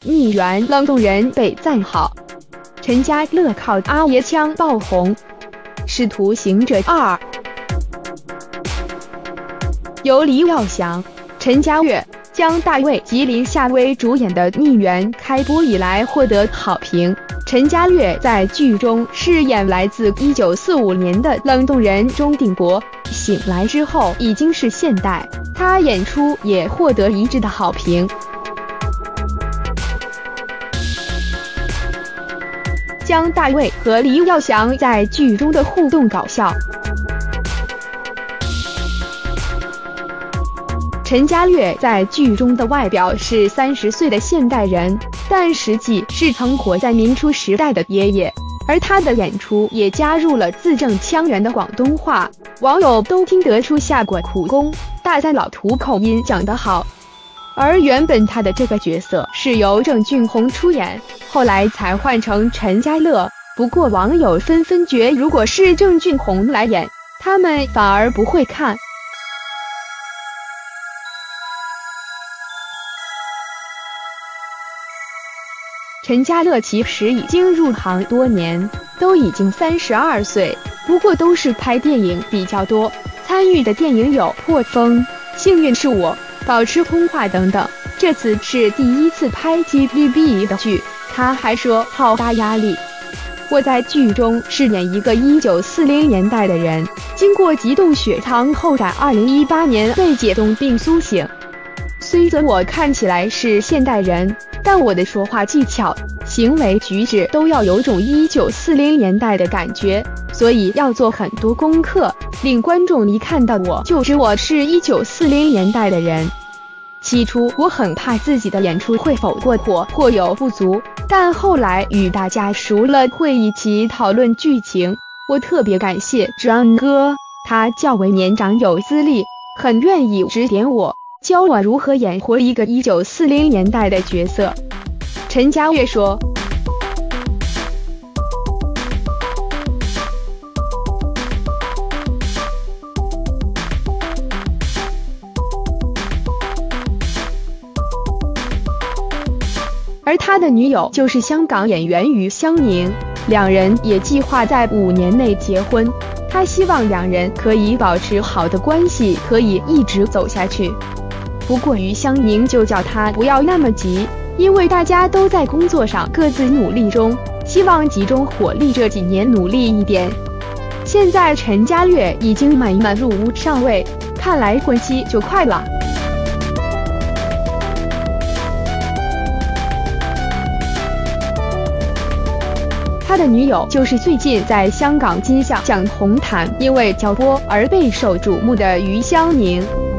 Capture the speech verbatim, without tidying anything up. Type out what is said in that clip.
逆缘冷冻人被赞好，陈家乐靠阿爷腔爆红，《使徒行者二》由黎耀祥、陈家乐、姜大卫及林夏薇主演的《逆缘》开播以来获得好评。陈家乐在剧中饰演来自一九四五年的冷冻人钟定国，醒来之后已经是现代，他演出也获得一致的好评。姜大卫和黎耀祥在剧中的互动搞笑。陈家乐在剧中的外表是三十岁的现代人，但实际是曾活在民初时代的爷爷，而他的演出也加入了字正腔圆的广东话，网友都听得出下过苦功，大赞老土口音讲得好。而原本他的这个角色是由郑俊弘出演，后来才换成陈家乐，不过网友纷纷觉如果是郑俊弘来演，他们反而不会看。陈家乐其实已经入行多年，都已经三十二岁，不过都是拍电影比较多，参与的电影有《破风》、《幸运是我》、《保持通话》等等。这次是第一次拍 T V B 的剧，他还说好大压力。我在剧中饰演一个一九四零年代的人，经过急冻血糖后在二零一八年被解冻并苏醒。虽则我看起来是现代人，但我的说话技巧、行为举止都要有种一九四零年代的感觉，所以要做很多功课，令观众一看到我就知我是一九四零年代的人。起初我很怕自己的演出会否过火或有不足，但后来与大家熟了，会一起讨论剧情。我特别感谢张哥，他较为年长有资历，很愿意指点我，教我如何演活一个一九四零年代的角色。陈家乐说，而他的女友就是香港演员余香凝，两人也计划在五年内结婚。他希望两人可以保持好的关系，可以一直走下去。不过余香凝就叫他不要那么急，因为大家都在工作上各自努力中，希望集中火力这几年努力一点。现在陈家乐已经满满入屋上位，看来婚期就快了。他的女友就是最近在香港金像奖红毯因为脚波而备受瞩目的余香凝。